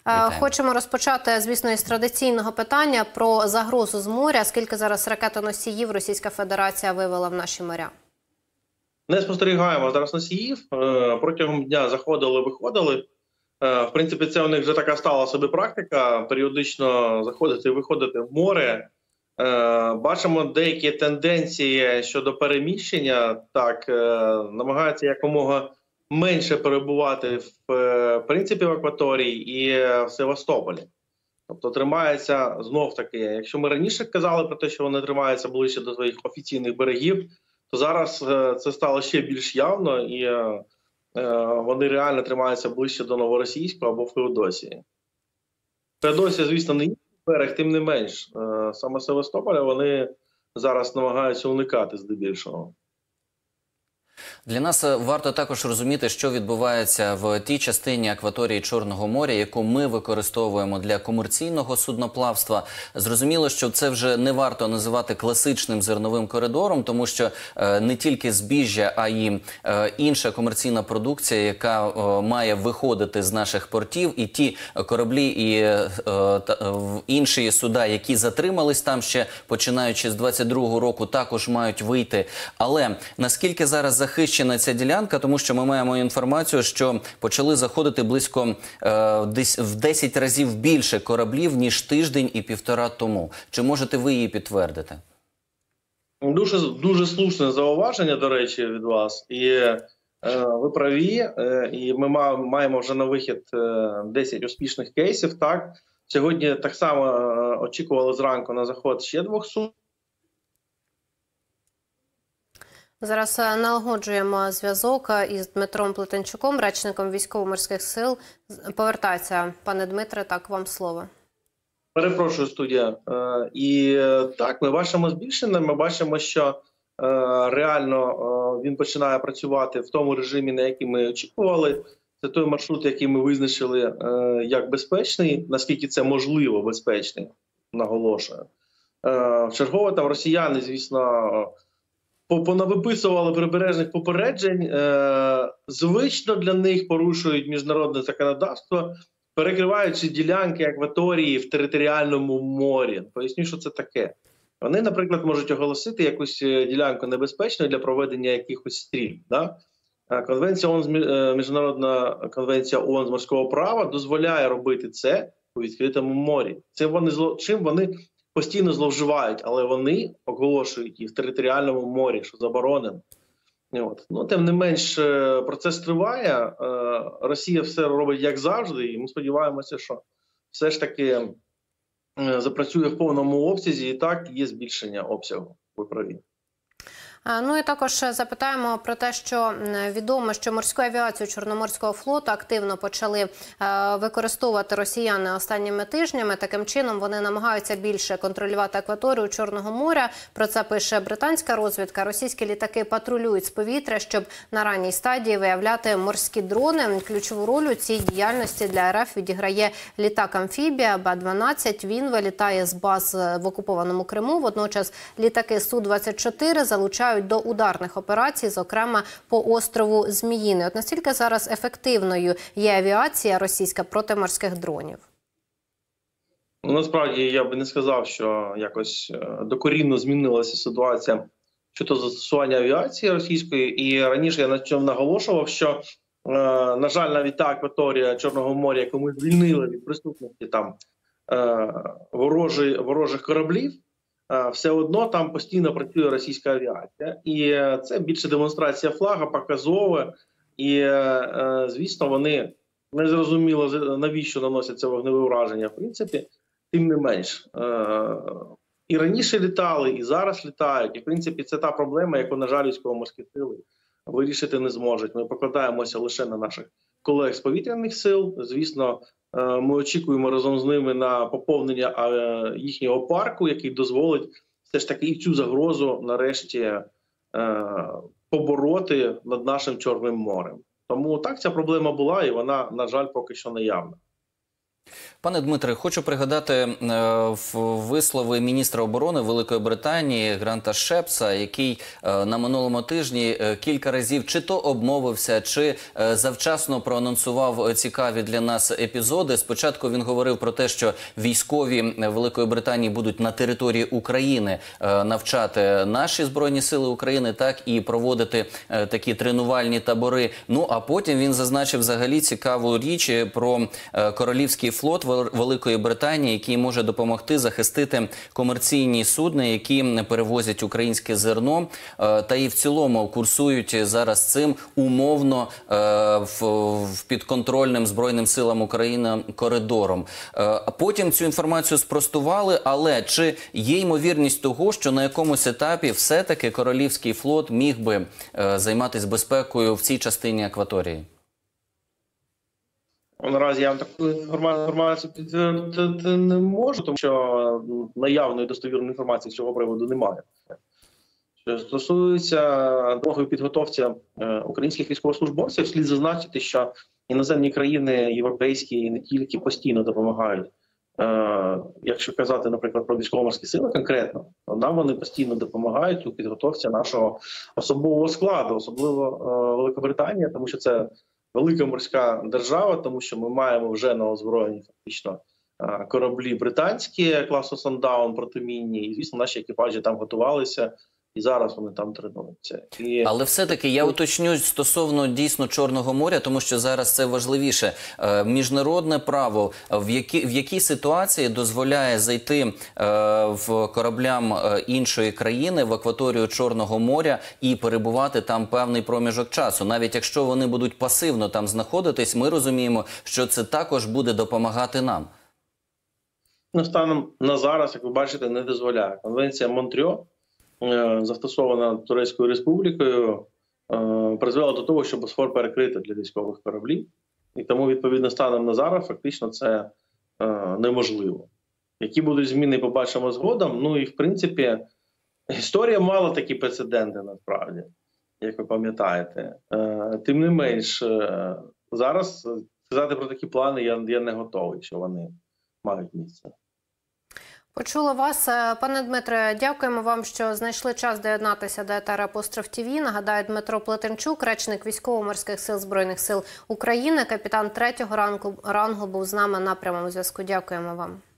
Вітаю. Хочемо розпочати, звісно, із традиційного питання про загрозу з моря. Скільки зараз ракетоносіїв Російська Федерація вивела в наші моря? Не спостерігаємо зараз носіїв. Протягом дня заходили, виходили. В принципі, це у них вже така стала собі практика. Періодично заходити і виходити в море. Бачимо деякі тенденції щодо переміщення. Так, намагаються якомога менше перебувати в принципі в акваторії і в Севастополі. Тобто тримається знов-таки. Якщо ми раніше казали про те, що вони тримаються ближче до своїх офіційних берегів, то зараз це стало ще більш явно, і вони реально тримаються ближче до Новоросійського або Феодосії. Феодосія, звісно, не є берег, тим не менш. Саме Севастополя вони зараз намагаються уникати здебільшого. Для нас варто також розуміти, що відбувається в тій частині акваторії Чорного моря, яку ми використовуємо для комерційного судноплавства. Зрозуміло, що це вже не варто називати класичним зерновим коридором, тому що не тільки збіжжя, а й інша комерційна продукція, яка має виходити з наших портів, і ті кораблі і інші суда, які затримались там ще починаючи з 22-го року, також мають вийти. Але наскільки зараз захищена ця ділянка, тому що ми маємо інформацію, що почали заходити близько в 10 разів більше кораблів, ніж тиждень і півтора тому. Чи можете ви її підтвердити? Дуже слушне зауваження, до речі, від вас. І ви праві, і ми маємо вже на вихід 10 успішних кейсів. Так? Сьогодні так само очікували зранку на заход ще 2 суден. Зараз налагоджуємо зв'язок із Дмитром Плетенчуком, речником Військово-морських сил. Повертається, пане Дмитре, так, вам слово. Перепрошую, студія. І так, ми бачимо збільшення, ми бачимо, що реально він починає працювати в тому режимі, на який ми очікували. Це той маршрут, який ми визначили як безпечний, наскільки це можливо безпечний, наголошую. Вчергово там росіяни, звісно, понавиписували прибережних попереджень, звично для них порушують міжнародне законодавство, перекриваючи ділянки акваторії в територіальному морі. Поясню, що це таке. Вони, наприклад, можуть оголосити якусь ділянку небезпечною для проведення якихось стрільб. Да? Міжнародна конвенція ООН з морського права дозволяє робити це у відкритому морі. Чим вони постійно зловживають, але вони оголошують їх в територіальному морі, що заборонено. Ну, тим не менш, процес триває, Росія все робить як завжди, і ми сподіваємося, що все ж таки запрацює в повному обсязі, і так є збільшення обсягу, ви праві. Ну і також запитаємо про те, що відомо, що морську авіацію Чорноморського флоту активно почали використовувати росіяни останніми тижнями. Таким чином вони намагаються більше контролювати акваторію Чорного моря. Про це пише британська розвідка. Російські літаки патрулюють з повітря, щоб на ранній стадії виявляти морські дрони. Ключову роль у цій діяльності для РФ відіграє літак-амфібія Б-12. Він вилітає з баз в окупованому Криму. Водночас літаки Су-24 залучають до ударних операцій, зокрема по острову Зміїний. От наскільки зараз ефективною є авіація російська проти морських дронів? Насправді, я би не сказав, що якось докорінно змінилася ситуація щодо застосування авіації російської. І раніше я на цьому наголошував, що, на жаль, навіть та акваторія Чорного моря, яку ми звільнили від присутності там ворожих кораблів, все одно там постійно працює російська авіація. І це більше демонстрація флага, показове. І, звісно, вони не зрозуміло, навіщо наносять це вогневе ураження. В принципі, тим не менш. І раніше літали, і зараз літають. І, в принципі, це та проблема, яку, на жаль, військово-морські сили вирішити не зможуть. Ми покладаємося лише на наших колег з повітряних сил. Звісно, ми очікуємо разом з ними на поповнення їхнього парку, який дозволить все ж таки і цю загрозу нарешті побороти над нашим Чорним морем. Тому так, ця проблема була, і вона, на жаль, поки що наявна. Пане Дмитре, хочу пригадати вислови міністра оборони Великої Британії Гранта Шепса, який на минулому тижні кілька разів чи то обмовився, чи завчасно проанонсував цікаві для нас епізоди. Спочатку він говорив про те, що військові Великої Британії будуть на території України навчати наші Збройні Сили України, так і проводити такі тренувальні табори. Ну, а потім він зазначив взагалі цікаву річ про королівський флот Великої Британії, який може допомогти захистити комерційні судна, які перевозять українське зерно, та і в цілому курсують зараз цим умовно підконтрольним Збройним силам України коридором. Потім цю інформацію спростували, але чи є ймовірність того, що на якомусь етапі все-таки королівський флот міг би займатися безпекою в цій частині акваторії? Наразі я вам таку інформацію підтвердити не можу, тому що наявної достовірної інформації з цього приводу немає. Що стосується допомоги підготовці українських військовослужбовців, слід зазначити, що іноземні країни, європейські і не тільки, постійно допомагають. Якщо казати, наприклад, про військово-морські сили конкретно, то нам вони постійно допомагають у підготовці нашого особового складу, особливо Великобританія, тому що це велика морська держава, тому що ми маємо вже на озброєнні фактично кораблі британські класу Сандаун протимінні, і, звісно, наші екіпажі там готувалися, і зараз вони там тренуються. Але все-таки я уточню стосовно дійсно Чорного моря, тому що зараз це важливіше. Міжнародне право в якій ситуації дозволяє зайти в кораблям іншої країни в акваторію Чорного моря і перебувати там певний проміжок часу? Навіть якщо вони будуть пасивно там знаходитись, ми розуміємо, що це також буде допомагати нам. Станом на зараз, як ви бачите, не дозволяє. Конвенція Монтрьо, застосована Турецькою Республікою, призвела до того, що Босфор перекрито для військових кораблів. І тому, відповідно, станом на зараз фактично це неможливо. Які будуть зміни, побачимо згодом. Ну і, в принципі, історія мала такі прецеденти, насправді, як ви пам'ятаєте. Тим не менш, зараз сказати про такі плани я не готовий, що вони мають місце. Почула вас. Пане Дмитре, дякуємо вам, що знайшли час доєднатися до етера Апостроф ТВ. Нагадаю, Дмитро Плетенчук, речник Військово-морських сил Збройних сил України, капітан 3-го рангу, був з нами на прямому зв'язку. Дякуємо вам.